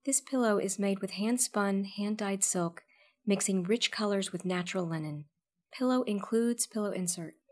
This pillow is made with hand-spun, hand-dyed silk, mixing rich colors with natural linen. Pillow includes pillow insert.